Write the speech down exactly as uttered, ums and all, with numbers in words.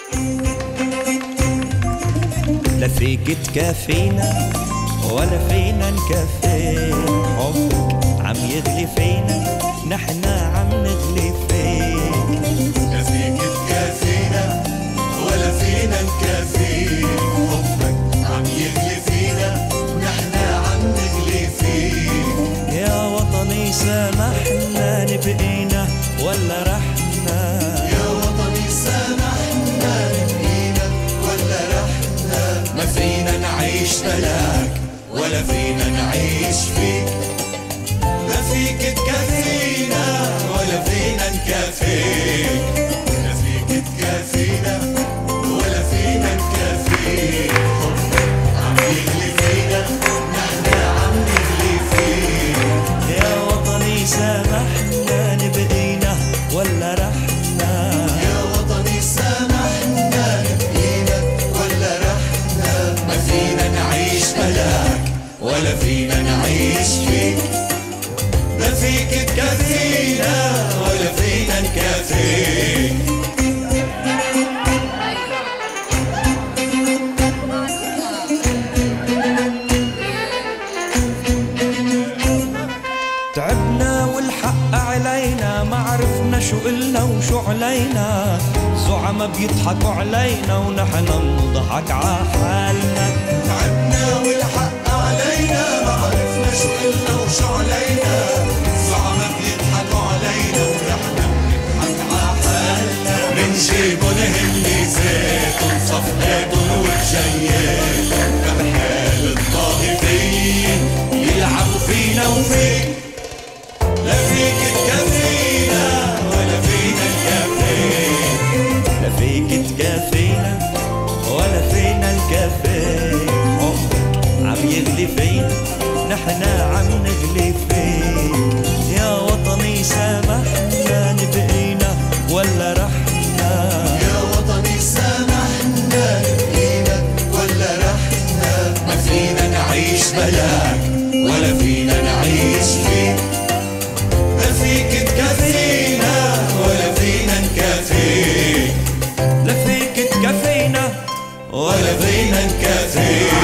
لا فيك تكفينا ولا فينا نكفي، حبك عم يغلي فينا نحنا عم نغلي فيك. لا فيك تكفينا ولا فينا نكفي، حبك عم يغلي فينا نحنا عم نغلي فيك. يا وطني سامحنا نبقينا ولا رحنا، يا وطني سامحنا نبقينا ولا رحنا، ما فينا نعيش بلاك ولا فينا نعيش فيك. لا فيك تكفينا ولا فينا نكفيك، لا فيك تكفينا ولا فينا نكفيك. حبك عم يغلي فينا نحنا عم نغلي فيك. يا وطني سامحنا نبقينا ولا رحنا، يا وطني سامحنا نبقينا ولا رحنا، ما فينا نعيش بلاك ولا فينا نعيش فيك. لا فيك تكفينا ولا فينا نكفيك. تعبنا والحق علينا ما عرفنا شو قلنا وشو علينا، زعما بيضحكوا علينا ونحن نضحك ع حالنا. تعبنا والحق علينا ما عرفنا شو قلنا وشو علينا، زعما بيضحكوا علينا ونحن بنضحك ع حالنا. من جيبن هاللي زيتن صفقاتن وبجياتن، كرحال الطائفين يلعبوا فينا وفيك. لا فيك تكفينا ولا فينا نكفيك، لا فيك تكفينا ولا فينا نكفيك. حبك عم يغلي فينا نحنا عم نغلي فيك. يا وطني سامحنا نبقينا ولا رحنا، يا وطني سامحنا نبقينا ولا رحنا، ما فينا نعيش بلاك ولا فينا نعيش فيك. لا فيك تكفينا ولا فينا نكفيك، لا فيك تكفينا ولا فينا نكفيك.